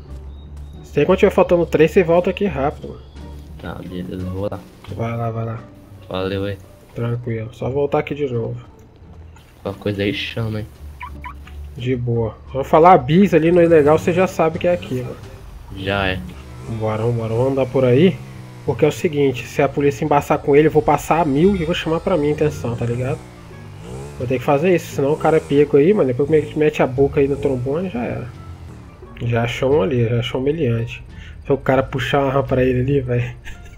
Se quando tiver faltando três, você volta aqui rápido, mano. Tá, beleza, vou lá. Vai lá, vai lá. Valeu, aí. Tranquilo, só voltar aqui de novo. Qualquer coisa aí chama, hein. De boa. Vamos falar bis ali no ilegal, você já sabe que é aqui, mano. Já é. Vambora, vambora, vamos andar por aí. Porque é o seguinte, se a polícia embaçar com ele, eu vou passar a mil e vou chamar pra mim a atenção, tá ligado? Vou ter que fazer isso, senão o cara é pego aí, mano. Depois que mete a boca aí no trombone, já era. Já achou um ali, já achou um meliante. Se o cara puxar uma arma pra ele ali, velho.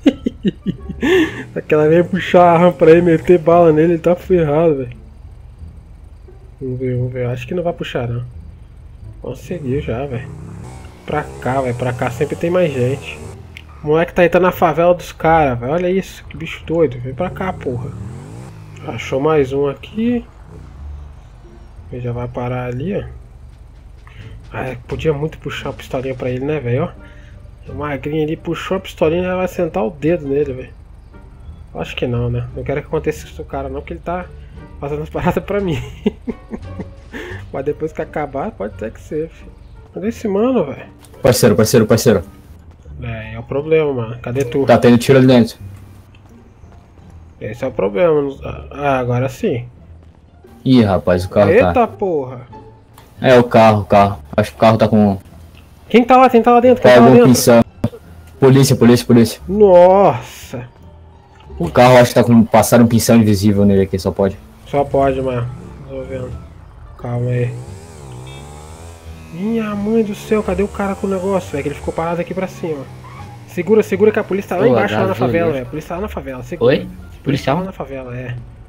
Se aquela vem puxar a arma pra ele, meter bala nele, ele tá ferrado, velho. Vamos ver, vamos ver. Acho que não vai puxar, não. Conseguiu já, velho. Pra cá, velho. Pra cá sempre tem mais gente. O moleque tá entrando na favela dos caras, velho. Olha isso, que bicho doido. Vem pra cá, porra. Achou mais um aqui. Ele já vai parar ali, ó. Ah, podia muito puxar uma pistolinha pra ele, né, velho? O magrinho ali puxou a pistolinha e já vai sentar o dedo nele, velho. Acho que não, né? Não quero que aconteça isso com o cara, não, porque ele tá fazendo as paradas pra mim. Mas depois que acabar, pode ter que ser, filho. Cadê esse mano, velho? Parceiro, parceiro, parceiro. É, é o problema, mano. Cadê tu? Tá tendo tiro ali dentro. Esse é o problema. Ah, agora sim. Ih, rapaz, o carro Eita tá. porra. É o carro, o carro. Acho que o carro tá com. Quem tá lá? Quem tá lá dentro? Quem Com tá lá algum dentro? pinção. Polícia, polícia, polícia. Nossa. O carro acho que tá com. Passaram um pincel invisível nele aqui, só pode. Só pode, mano. Tô vendo. Calma aí. Minha mãe do céu, cadê o cara com o negócio, velho? Que ele ficou parado aqui pra cima. Segura, segura que a polícia tá lá Ô, embaixo, lá na gasolina. favela, velho. A polícia tá lá na favela, segura. Oi? Policial? Tá lá na favela, é.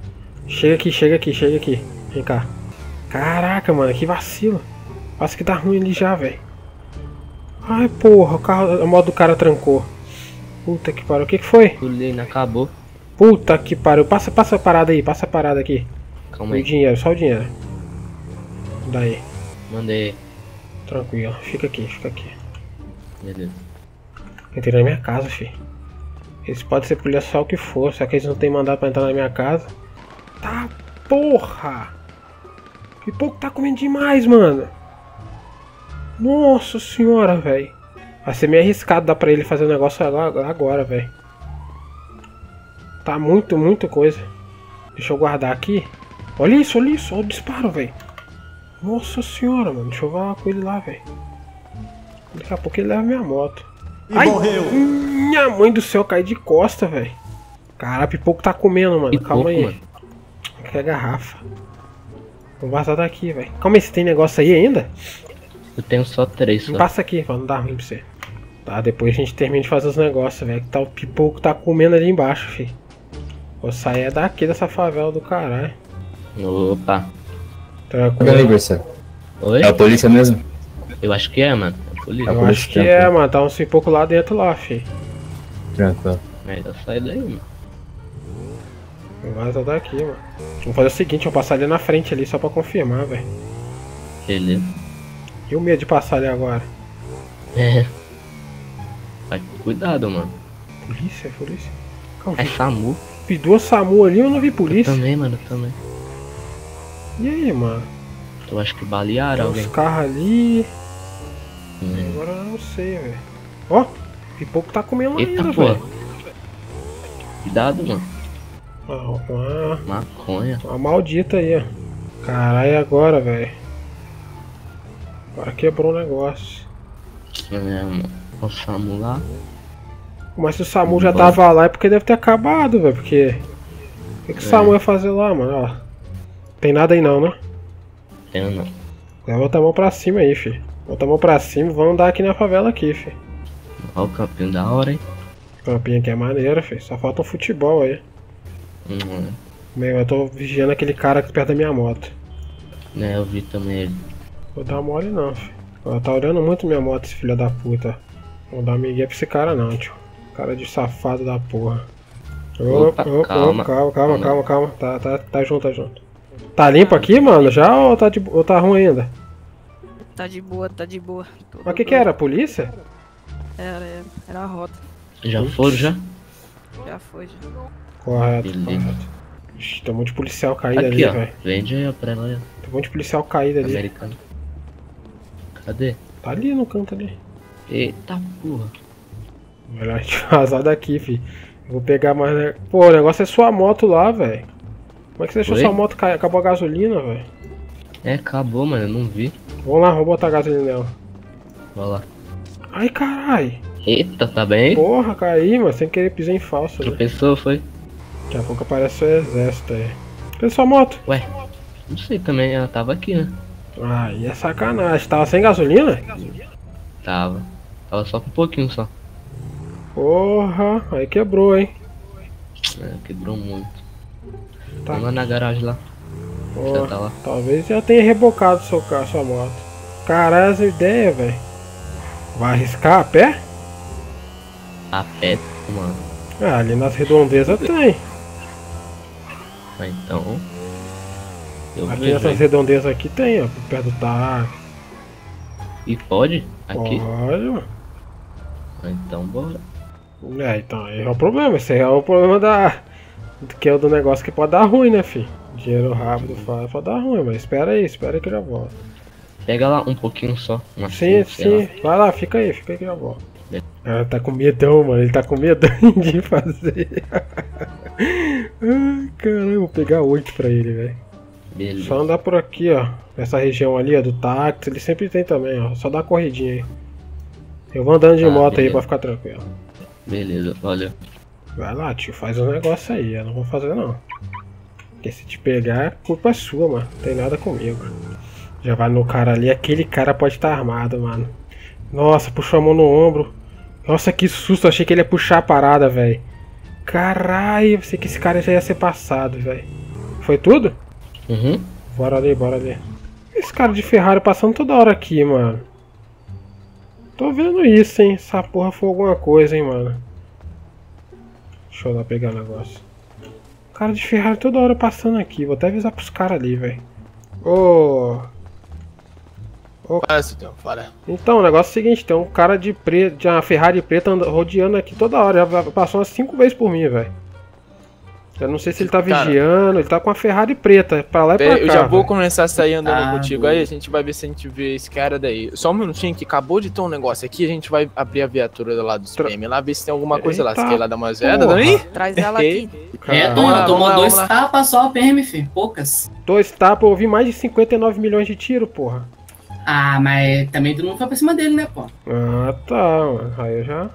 Chega aqui, chega aqui, chega aqui. Vem cá. Caraca, mano, que vacilo. Nossa, que tá ruim ali já, velho. Ai, porra, o carro, a moto do cara trancou. Puta que pariu. O que que foi? Pulei, não acabou. Puta que pariu. Passa, passa a parada aí, passa a parada aqui. Calma O aí. dinheiro, só o dinheiro. Daí. Mandei. Tranquilo. Fica aqui, fica aqui. Beleza. Entrei na minha casa, filho. Eles podem ser policial o que for, só que eles não tem mandado pra entrar na minha casa. Tá, porra! Que pouco tá comendo demais, mano. Nossa senhora, velho. Vai ser meio arriscado dar pra ele fazer o negócio agora, agora velho. Tá muito, muita coisa. Deixa eu guardar aqui. Olha isso, olha isso, olha o disparo, velho. Nossa senhora, mano. Deixa eu falar com ele lá, velho. Daqui a pouco ele leva minha moto. E Ai, morreu. Minha mãe do céu, caí de costa, velho. Caralho, pipoco tá comendo, mano. Pipoco, Calma aí. mano. Quer garrafa. Vou vazar daqui, velho. Calma aí, você tem negócio aí ainda? Eu tenho só três, só. Me passa aqui, pra não dar ruim pra você. Tá, depois a gente termina de fazer os negócios, velho. Que tá o pipoco tá comendo ali embaixo, filho. Vou sair é daqui dessa favela do caralho. Opa. Tranquilo. Cadê, parceiro? Oi? É a polícia mesmo? Eu acho que é, mano. É a polícia. Eu acho que é, mano. Tá um pipoco lá dentro lá, filho. Tranquilo. Melhor sair daí, mano. Vaza daqui, mano. Vamos fazer o seguinte, vou passar ali na frente ali só pra confirmar, velho. Beleza. E o medo de passar ali agora? É. Vai, cuidado, mano. Polícia, polícia? Calma, É SAMU. vi duas SAMU ali, eu não vi polícia. Eu também, mano, eu também. E aí, mano? Eu acho que balearam Tem alguém. uns carros ali. Hum. Agora eu não sei, velho. Ó, pipoco tá comendo Eita, ainda, pô. velho. Cuidado, mano. Ah, uma, Maconha. uma maldita aí, ó. Caralho, e agora, velho? Agora quebrou o negócio. É, mano. O SAMU lá. Mas se o SAMU já Bora. tava lá é porque deve ter acabado, velho. Porque. O que, que o É. SAMU ia fazer lá, mano? Ó. Tem nada aí não, né? Tem não. Vai botar a mão pra cima aí, fi. Bota a mão pra cima e vamos andar aqui na favela aqui, fi. Olha o campinho da hora, hein? Campinho aqui é maneiro, fi. Só falta um futebol aí. Hum, Meu, eu tô vigiando aquele cara aqui perto da minha moto. né, eu vi também ele. Vou dar mole não, fi. Ó, tá olhando muito minha moto, esse filho da puta. Vou dar migué pra esse cara não, tio. Cara de safado da porra. Ô, Opa, ô, ô, calma. calma, calma, calma, calma. Tá, tá, tá junto, tá junto. Tá limpo aqui, mano? Já ou tá, de, ou tá ruim ainda? Tá de boa, tá de boa. Tô- Mas o que que era? Polícia? Era, era, era a rota. Já foram, já? Já foi, já. Correto, Beleza. correto. Ixi, tem um monte de policial caído Aqui, ali, ó. velho. Vende aí, ó, pra ela aí, ó. Tem um monte de policial caído ali. Americano. Cadê? Tá ali no canto ali. Eita porra. Melhor a gente vazar daqui, fi. Eu vou pegar mais. né? Pô, o negócio é sua moto lá, velho. Como é que você deixou Oi? sua moto cair? Acabou a gasolina, velho. É, acabou, mano, eu não vi. Vamos lá, vamos botar gasolina nela. Vai lá. Ai, carai. Eita, tá bem? Porra, caí, mano. Sem querer pisar em falso, né? Tropeçou, foi? Daqui a pouco aparece o exército aí. Cadê sua moto? Ué, não sei também, ela tava aqui, né? Ai, é sacanagem. Tava sem gasolina? Tava. Tava só com um pouquinho só. Porra, aí quebrou, hein? É, quebrou muito. Tá. Vamos lá na garagem lá. Porra, Já tá lá. talvez já tenha rebocado seu carro, sua moto. Caralho, essa ideia, velho. Vai arriscar a pé? A pé, mano. Ah, ali nas redondezas tem. Mas então. Eu Aqui vejo nessas aí. redondezas aqui tem, ó. Perto do táxi. E pode? Aqui? Pode, mano. Ah, então bora. É, então, aí é o problema. Esse aí é o problema da. Que é o do negócio que pode dar ruim, né, fi? Dinheiro rápido faz, pode dar ruim, mas espera aí, espera aí que eu já volto. Pega lá um pouquinho só. Uma Sim, cinco, sei sim. Vai lá, fica aí, fica aí que eu já volto. Ela tá com medão, mano. Ele tá com medão de fazer. Ai, caramba, vou pegar oito pra ele, velho. Beleza. Só andar por aqui, ó. Nessa região ali, ó, do táxi. Ele sempre tem também, ó. Só dá uma corridinha aí. Eu vou andando de Ah, moto aí beleza. pra ficar tranquilo. Beleza, valeu. Vai lá, tio, faz um negócio aí. Eu não vou fazer, não. Porque se te pegar, culpa é sua, mano. Não tem nada comigo. Já vai no cara ali. Aquele cara pode estar armado, mano. Nossa, puxou a mão no ombro. Nossa, que susto. Achei que ele ia puxar a parada, velho. Caralho, eu pensei que esse cara já ia ser passado, velho. Foi tudo? Uhum. Bora ali, bora ali. Esse cara de Ferrari passando toda hora aqui, mano. Tô vendo isso, hein. Essa porra foi alguma coisa, hein, mano. Deixa eu lá pegar o negócio. Cara de Ferrari toda hora passando aqui. Vou até avisar pros caras ali, velho. Ô... Ô... Fala. Então, o negócio é o seguinte. Tem um cara de preto, de uma Ferrari preta anda- rodeando aqui toda hora. Já passou umas cinco vezes por mim, velho. Eu não sei se ele tá Cara, vigiando. Ele tá com a Ferrari preta. Pra lá e pra cá. Eu já vou velho. começar a sair andando Ah, contigo boa. aí, a gente vai ver se a gente vê esse cara daí. Só um minutinho que acabou de ter um negócio aqui, a gente vai abrir a viatura lá dos P M lá, ver se tem alguma coisa lá. Você Eita quer ir lá dar uma olhada porra. também? Traz ela aqui. É, Vamos lá, Tonhão, tomou vamos lá, dois vamos lá. tapas só, P M, filho. Poucas. Dois tapas, eu ouvi mais de cinquenta e nove milhões de tiro, porra. Ah, mas também tu não foi pra cima dele, né, pô? Ah, tá, mano. Aí eu já.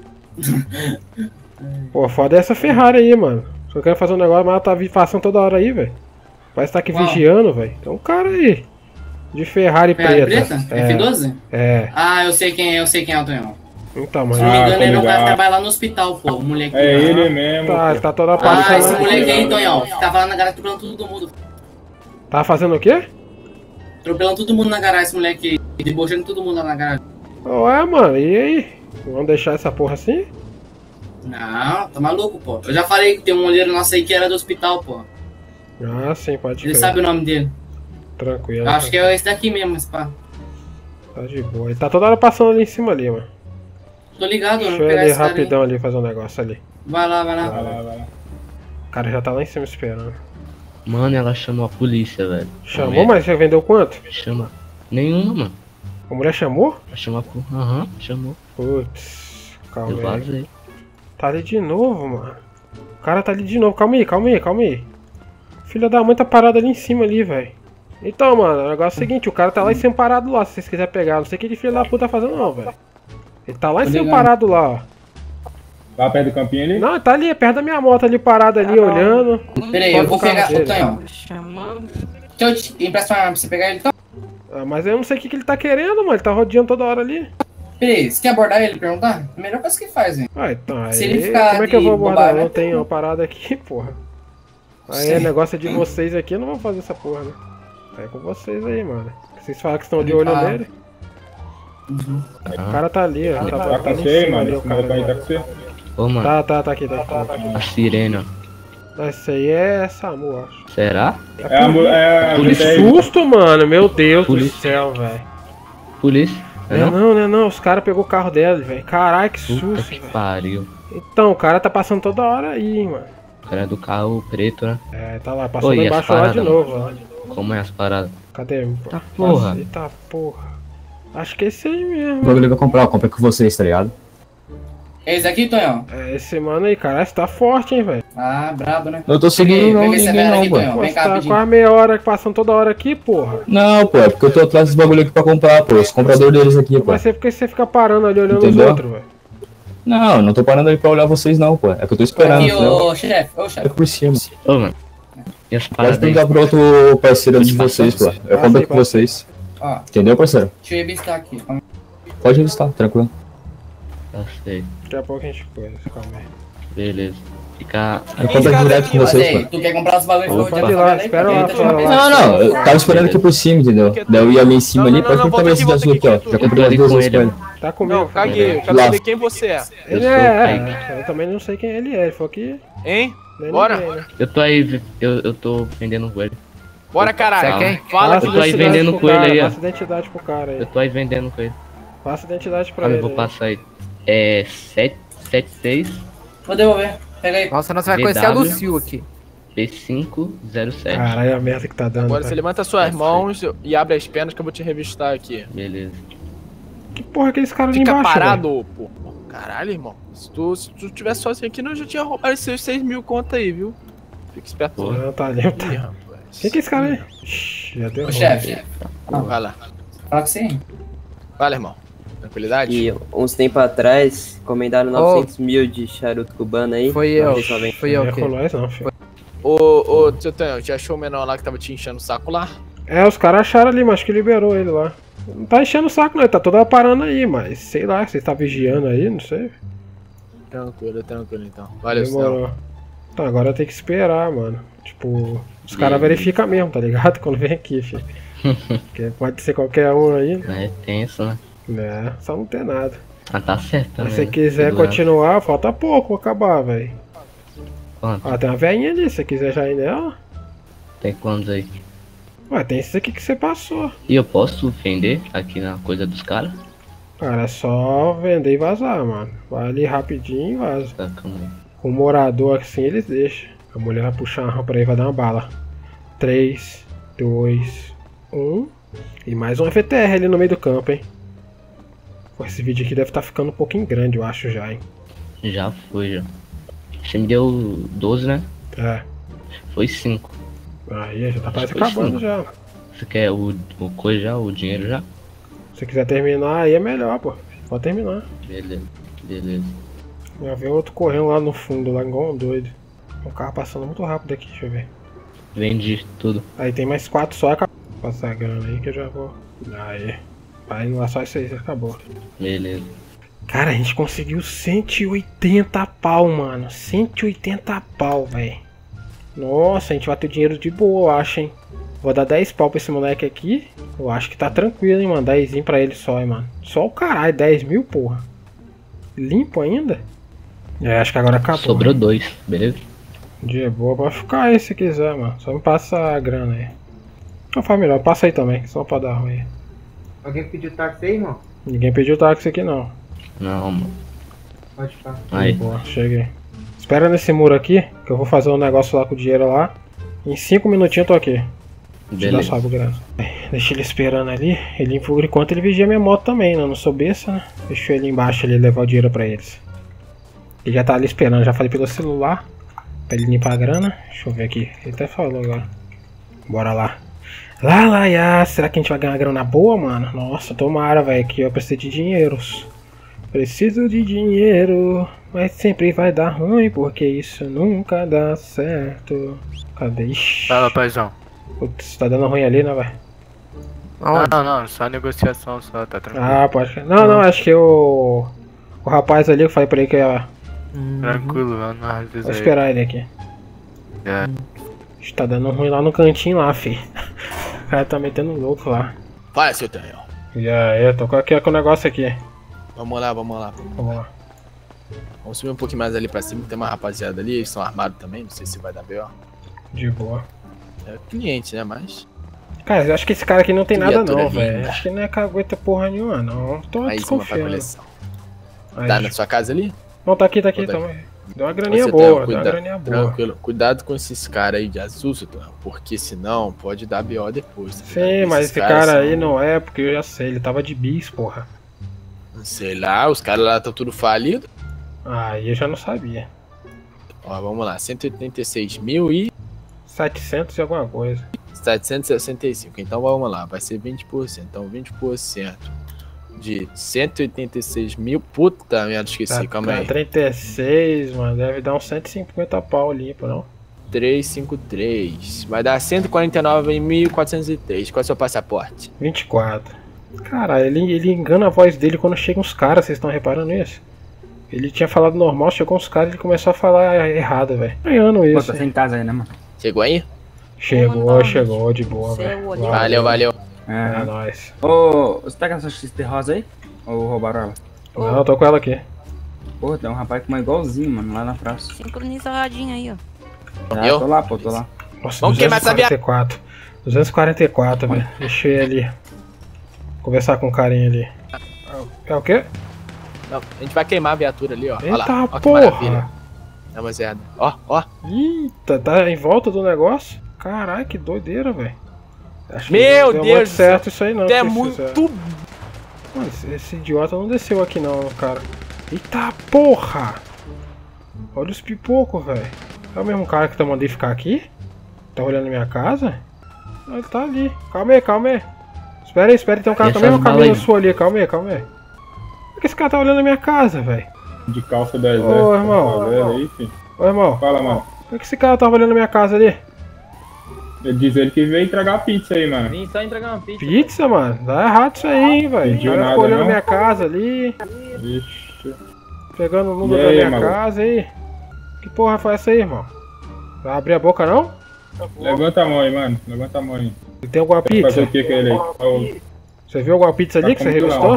Pô, foda é essa Ferrari aí, mano. Só quero fazer um negócio, mas ela tá vi- passando toda hora aí, velho. Parece que tá aqui Qual? vigiando, velho. Tem um cara aí. De Ferrari, Ferrari preta. preta? É. F doze? É. Ah, eu sei quem é, eu sei quem é o Tonhão. Então, Se mano. não me Ah, engano, tô ele é o cara que ligado. trabalha lá no hospital, pô. O moleque. É ele mesmo. Tá, ele tá toda Ah, passando. esse moleque aí, Tonhão, que tava lá na garagem atropelando todo mundo. Tá fazendo o quê? Atropelando todo mundo na garagem, esse moleque aí. Debochando todo mundo lá na garagem. Ué, mano, e aí? Vamos deixar essa porra assim? Não, tá maluco, pô. Eu já falei que tem um olheiro nosso aí que era do hospital, pô. Ah, sim, pode Ele crer. sabe o nome dele. Tranquilo. Eu acho que é esse daqui mesmo, esse pá. Tá de boa. Ele tá toda hora passando ali em cima ali, mano. Tô ligado, Deixa vou eu ir pegar ali esse cara aí. rapidão ali fazer um negócio ali. Vai lá, vai lá. Vai lá, vai lá. O cara já tá lá em cima esperando. Mano, ela chamou a polícia, velho. Chamou, mas você vendeu quanto? Chama. Nenhuma, mano. A mulher chamou? Ela chamou a polícia. Aham, chamou. Putz, calma Eu aí. vazei. Tá ali de novo, mano. O cara tá ali de novo. Calma aí, calma aí, calma aí. Filha da mãe tá parado ali em cima ali, velho. Então, mano, o negócio é o seguinte, o cara tá lá em cima parado lá, se vocês quiserem pegar. Não sei o que de filho da puta tá fazendo não, velho. Ele tá lá em Tô cima ligado. parado lá, ó. Lá perto do campinho ali? Não, ele tá ali, perto da minha moto ali, parado ali, olhando. Peraí, Fora eu vou do carro pegar. Ô, dele. Tonhão. Deixa eu te emprestar uma arma pra você pegar ele então? Ah, mas eu não sei o que, que ele tá querendo, mano. Ele tá rodeando toda hora ali. Peraí, você quer abordar ele e perguntar? A melhor coisa que faz, hein? Ah, então, aí, Se ele ficar como é que eu de vou abordar? bobagem, Eu não né? tenho uma parada aqui, porra. Aí Sim. é negócio de vocês aqui, eu não vou fazer essa porra, né? Aí é com vocês aí, mano. Vocês falam que estão de olho Ah. nele. O cara tá ali, ó. Tá, Tá tá com ali em você, cima mano. ali, o Esse cara. maluco aí tá ali. com você? Ô, mano. Tá, tá, tá aqui, tá aqui. Tá aqui. A sirene, ó. Esse aí é Samu, acho. Será? É a mu- é a Que polícia aí. susto, mano. Meu Deus Polícia. do céu, velho. Polícia? Não, é não, não, não. Os caras pegou o carro dela, velho. Caralho, que Puta susto, que velho. pariu. Então, o cara tá passando toda hora aí, mano. O cara é do carro preto, né? É, tá lá, passou Oi, lá e as embaixo lá de paradas, novo, mano? ó. Como é as paradas? Cadê? Tá porra. Eita porra. Acho que é esse aí O mesmo. bagulho vai comprar, eu compro com vocês, tá ligado? É esse aqui, Tonhão? É esse mano aí, caralho, você tá forte, hein, velho. Ah, brabo, né? Não tô seguindo não, Pega esse ninguém velho não, aqui, mano. Tonhão. Pô, Vem você cá, tá rapidinho. quase meia hora passando toda hora aqui, porra. Não, pô, é porque eu tô atrás desse bagulho aqui pra comprar, pô. Os compradores deles aqui, pô. Mas é porque você fica parando ali olhando Entendeu? os outros, velho. Não, eu não tô parando aí pra olhar vocês não, pô. É que eu tô esperando, Aqui, entendeu? ô chefe, ô É chefe. por cima. Ô, mano. E as Pode paradas aí? perguntar pro outro parceiro de vocês, pô. Eu Ah, compro sim, com pode. vocês. Ó, Entendeu, parceiro? deixa eu revistar aqui. Pode revistar, tranquilo. Tá sei. Daqui a pouco a gente coisa, calma aí. Beleza. Fica. Eu compro direto com Mas vocês, aí, pô. tu quer comprar os bagulhos que eu vou te Pode ir lá, falar aí? espera lá, Deixa eu fora lá. revisar. Não, não, eu tava esperando aqui por cima, entendeu? Daí eu ia ali em cima ali, pode perguntar pra esse da sua aqui, ó. Já comprei as duas vezes com ele. Tá comigo. Não, caguei. Eu quero Lá. saber quem você é. Ele Eu sou é, Kaique. é. Eu também não sei quem ele é. Ele falou que. Hein? nem Bora. ninguém, né? Eu tô aí, eu, eu tô vendendo coelho. Bora, caralho. Você é quem? Fala Passa Eu tô aí identidade vendendo pro coelho cara, aí, ó. Passa identidade pro cara aí. Eu tô aí vendendo coelho. Passa identidade pra Ah, eu ele. vou aí. passar aí. É sete sete seis Vou devolver. Pega aí. Nossa, nós vai conhecer a Lucio aqui. P cinco zero sete. Caralho, a merda que tá dando. Agora tá? você levanta suas mãos e abre as pernas que eu vou te revistar aqui. Beleza. Que porra é aqueles caras ali Fica embaixo? parado, pô. Caralho, irmão. Se tu, se tu tivesse sozinho aqui, eu já tinha roubado esses seis mil conto aí, viu? Fica esperto. velho? Não, tá ali. Ih, Tá. rapaz. Quem que é esse cara aí? Shhh, já deu Ô ruim. chefe, Vai lá. fala com você. Fala, irmão. Tranquilidade? E uns tempos atrás, encomendaram Ô. novecentos mil de charuto cubano aí. Foi eu. Vocês só vem- Foi eu Não é que. com nós não, filho. Ô, ô, tio Tonhão, já achou o menor lá que tava te enchendo o saco lá? É, os caras acharam ali, mas acho que liberou ele lá. Não tá enchendo o saco não, ele tá toda hora parando aí, mas sei lá, você tá vigiando aí, não sei. Tranquilo, tranquilo então. Valeu, Demorou. senhor. Então agora eu tenho que esperar, mano. Tipo, os caras E- verificam mesmo, tá ligado? Quando vem aqui, filho. Porque pode ser qualquer um aí. É tenso, né? É, só não tem nada. Ah, tá certo Se também. você né? quiser Tudo continuar, falta pouco pra acabar, velho. Quanto? Ó, tem uma velhinha ali, se você quiser já ir nela. Tem quantos aí? Ué, tem esse aqui que você passou. E eu posso vender aqui na coisa dos caras? Cara, é só vender e vazar, mano. Vai ali rapidinho e vaza. Tá, calma aí. Com o morador assim eles deixam. A mulher vai puxar uma rampa aí, vai dar uma bala. três, dois, um. E mais um F T R ali no meio do campo, hein. Pô, esse vídeo aqui deve estar ficando um pouquinho grande, eu acho já, hein. Já foi, já. Você me deu doze, né? É. Foi cinco. Aí, já tá quase Foi acabando cinco. já. Você quer o, o coisa já, o dinheiro já? Se você quiser terminar, aí é melhor, pô. Pode terminar. Beleza, beleza. Já vem outro correndo lá no fundo, lá igual um doido. O carro passando muito rápido aqui, deixa eu ver. Vendi tudo. Aí tem mais quatro só, acabou. Passar a grana aí que eu já vou. Aí. Vai lá só isso aí, acabou. Beleza. Cara, a gente conseguiu cento e oitenta pau, mano. cento e oitenta pau, velho. Nossa, a gente vai ter dinheiro de boa, eu acho, hein. Vou dar dez pau pra esse moleque aqui. Eu acho que tá tranquilo, hein, mano. dez pra ele só, hein, mano. Só o caralho, dez mil, porra. Limpo ainda? É, acho que agora acabou. Sobrou né? dois, beleza? De boa, pode ficar aí se quiser, mano. Só me passa a grana aí. Não, faz melhor, passa aí também, só pra dar ruim. Alguém pediu táxi aí, irmão? Ninguém pediu táxi aqui não. Não, mano. Pode ficar. Aí. Boa, cheguei. Espera nesse muro aqui, que eu vou fazer um negócio lá com o dinheiro lá. Em cinco minutinhos eu tô aqui. Te dá Beleza. só a grana. Deixa ele esperando ali. Ele por enquanto ele vigia minha moto também, né? Eu não sou besta, né? Deixa ele embaixo ali levar o dinheiro pra eles. Ele já tá ali esperando, já falei pelo celular. Pra ele limpar a grana. Deixa eu ver aqui. Ele até falou agora. Bora lá. Lá, lá, ya. Será que a gente vai ganhar uma grana boa, mano? Nossa, tomara, velho. Que eu preciso de dinheiros. Preciso de dinheiro. Mas sempre vai dar ruim, porque isso nunca dá certo. Cadê? Ixi. Fala, paizão. Putz, tá dando ruim ali, né, velho? Não, não, não, só negociação só, tá tranquilo. Ah, pode. Não, não, acho que o. O rapaz ali, eu falei pra ele que ia. Tranquilo, vamos na realiza Vou aí. esperar ele aqui. É. Ixi, tá dando ruim lá no cantinho lá, fi. O cara tá metendo louco lá. Vai, seu Tenho. E aí, tô com aqui com o negócio aqui. Vamos lá, vamos lá. Vamos lá. Vamos subir um pouquinho mais ali pra cima, tem uma rapaziada ali, eles estão armados também, não sei se vai dar B O. De boa. É cliente, né, mas... Cara, eu acho que esse cara aqui não tem nada Criatura não, velho. linda. Acho que não é cagueta porra nenhuma, não. Tô Mais uma pra desconfiando. coleção. Aí, Tá na sua casa ali? Não, tá aqui, tá aqui, Ou tá tamo. Deu uma graninha Você boa, tem, deu uma cuida- graninha boa. Tranquilo. Cuidado com esses caras aí de azul, seu Tenho, porque senão pode dar B O depois. Tá ligado? Sim, mas Esses esse caras cara são- aí não é, porque eu já sei, ele tava de bis, porra. Sei lá, os caras lá estão tudo falido. Aí eu já não sabia. Ó, vamos lá, cento e oitenta e seis mil e setecentos e alguma coisa. setecentos e sessenta e cinco. Então vamos lá, vai ser vinte por cento. Então vinte por cento de cento e oitenta e seis mil. Puta merda, esqueci, Tá, calma tá aí. trinta e seis, mano, deve dar uns cento e cinquenta pau limpo, não? trezentos e cinquenta e três. Vai dar cento e quarenta e nove mil quatrocentos e três. Qual é o seu passaporte? vinte e quatro. Cara, ele, ele engana a voz dele quando chegam os caras, vocês estão reparando isso? Ele tinha falado normal, chegou uns caras e ele começou a falar errado, velho. Ganhando Pô, isso. tá sem casa aí, né, mano? Chegou aí? Chegou, chegou, de boa, velho. Valeu, valeu. É nóis. Ô, você tá com essa X T rosa aí? Ou roubaram ela? Não, eu tô com ela aqui. Pô, tem um rapaz com uma igualzinho, mano, lá na praça. Sincronizadinha aí, ó. Ah, Eu? tô lá, pô, tô lá. Nossa, Vamos queimar essa duzentos e quarenta e quatro. duzentos e quarenta e quatro, velho. Deixa eu ir ali. Conversar com o carinha ali. É o quê? Não, a gente vai queimar a viatura ali, ó. Olha lá, Eita ó que porra! maravilha. Rapaziada, ó, ó. Eita, tá em volta do negócio? Caralho, que doideira, velho. Acho que Meu não deu Deus muito do certo céu. isso aí não. É se muito fizer. Mano, esse, esse idiota não desceu aqui não, cara. Eita porra! Olha os pipocos, velho. É o mesmo cara que eu mandei ficar aqui? Tá olhando minha casa? Não, ele tá ali. Calma aí, calma aí. Espera aí, espera aí, tem um cara Deixa também no as caminho balas aí. sua ali, calma aí, calma aí. Por que esse cara tá olhando a minha casa, velho? De calça do exército. Ô, irmão. Tá vendo aí, filho? Ô, irmão. Fala, mano. Por que esse cara tava olhando a minha casa ali? Ele diz ele que veio entregar pizza aí, mano. Vim só entregar uma pizza. Pizza, mano? Tá errado isso aí, hein, velho. O Pediu cara nada, ficou olhando não? minha casa ali, Ixi. pegando o número E da aí, minha maluco? casa aí. Que porra foi essa aí, irmão? Vai abrir a boca não? Levanta a mão aí, mano. Levanta a mão aí. E tem alguma pizza? Fazer o que com ele aí? Ó, Você viu alguma pizza ali Tá que você com revistou?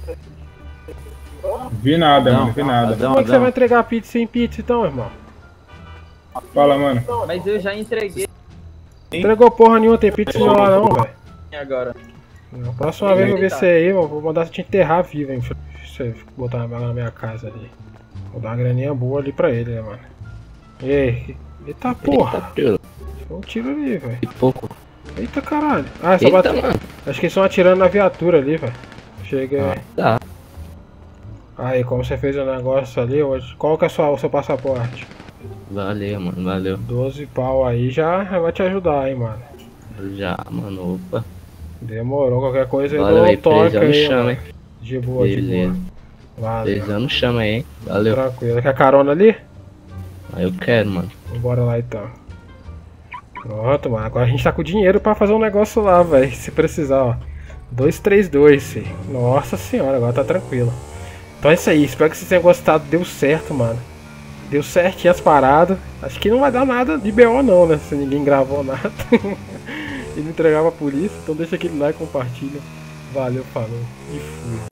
vi nada, Não, mano. Vi nada. Adão, Como é que você Adão. vai entregar a pizza sem pizza então, irmão? Fala, mano. Mas eu já entreguei. Entregou porra nenhuma, tem pizza lá não, velho. Agora. Na próxima vez que eu ver você aí, mano, vou mandar você te enterrar vivo, hein, filho. Você botar uma bala na minha casa ali. Vou dar uma graninha boa ali pra ele, né, mano. Ei, eita porra. Foi um tiro ali, velho. pouco. Eita caralho. Ah, essa Eita, bate... mano. Acho que eles estão atirando na viatura ali, velho. Chega aí. Tá. Aí, como você fez o negócio ali hoje, qual que é a sua, o seu passaporte? Valeu, mano. Valeu. doze pau aí já vai te ajudar, hein, mano. Já, mano. Opa. Demorou, qualquer coisa eu Valeu dou um aí, toque precisando aí, chama, mano. hein. De boa, de Beleza. boa. Valeu. Precisando chama aí, hein. Valeu. Tranquilo. Quer carona ali? Aí eu quero, mano. Bora lá então. Pronto, mano. Agora a gente tá com dinheiro pra fazer um negócio lá, velho. Se precisar, ó. dois três dois, filho. Nossa senhora, agora tá tranquilo. Então é isso aí. Espero que vocês tenham gostado. Deu certo, mano. Deu certinho as paradas. Acho que não vai dar nada de B O não, né? Se ninguém gravou nada. E não entregava a polícia. Então deixa aquele like, compartilha. Valeu, falou. E fui.